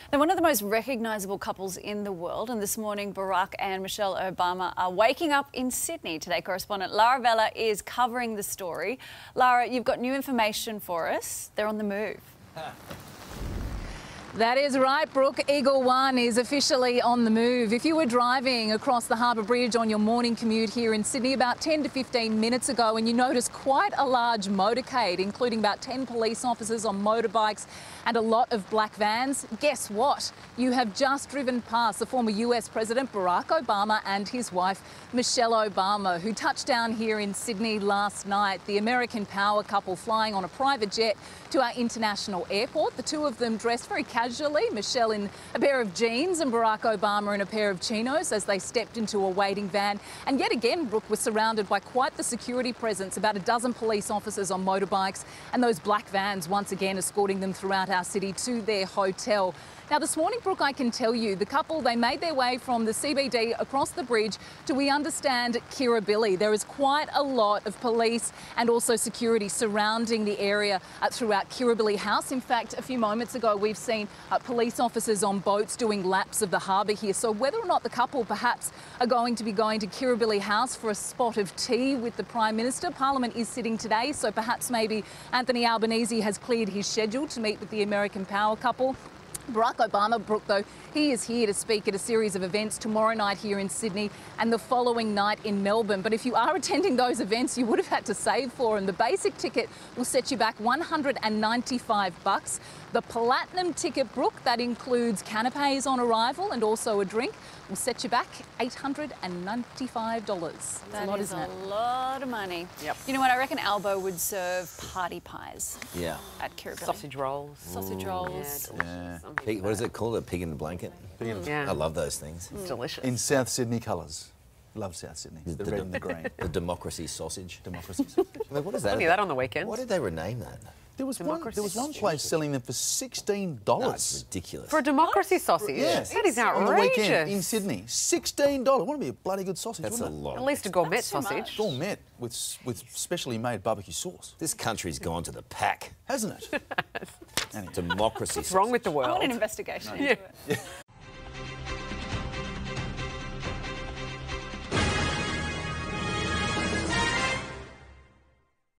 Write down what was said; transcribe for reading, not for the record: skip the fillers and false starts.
They're one of the most recognisable couples in the world, and this morning Barrack and Michelle Obama are waking up in Sydney. Today correspondent Lara Vella is covering the story. Lara, you've got new information for us. They're on the move. That is right, Brooke. Eagle One is officially on the move. If you were driving across the Harbour Bridge on your morning commute here in Sydney about 10 to 15 minutes ago and you noticed quite a large motorcade, including about 10 police officers on motorbikes and a lot of black vans, guess what? You have just driven past the former US President Barack Obama and his wife Michelle Obama, who touched down here in Sydney last night. The American power couple flying on a private jet to our international airport. The two of them dressed very casually, Michelle in a pair of jeans and Barack Obama in a pair of chinos as they stepped into a waiting van. And yet again, Brooke was surrounded by quite the security presence, about a dozen police officers on motorbikes and those black vans once again escorting them throughout our city to their hotel. Now, this morning, Brooke, I can tell you, the couple, they made their way from the CBD across the bridge to, we understand, Kirribilli. There is quite a lot of police and also security surrounding the area throughout Kirribilli House. In fact, a few moments ago, we've seen police officers on boats doing laps of the harbour here. So whether or not the couple perhaps are going to be going to Kirribilli House for a spot of tea with the Prime Minister, Parliament is sitting today, so perhaps maybe Anthony Albanese has cleared his schedule to meet with the American power couple. Barack Obama, Brooke, though, he is here to speak at a series of events tomorrow night here in Sydney and the following night in Melbourne. But if you are attending those events, you would have had to save for them. The basic ticket will set you back $195. The platinum ticket, Brooke, that includes canapes on arrival and also a drink, will set you back $895. That a lot, is isn't it? a lot of money. Yep. You know what? I reckon Albo would serve party pies. Yeah. At Kirribilli. Sausage rolls. Sausage rolls. Yeah. Pig, what is it called? A pig in a blanket? Yeah. I love those things. It's delicious. In South Sydney colours. Love South Sydney. The red and the green. The democracy sausage. Democracy sausage. I mean, what is that? Only that on the weekend. Why did they rename that? There was Democracy one place selling them for $16. No, it's ridiculous. For a democracy sausage? Yes. That is On the weekend outrageous. in Sydney. $16. Wouldn't it be a bloody good sausage, That's a wouldn't it? lot. At least a gourmet That's too sausage. much. Gourmet with specially made barbecue sauce. This country's gone to the pack. Hasn't it? Democracy. What's wrong with the I world? want an investigation into it.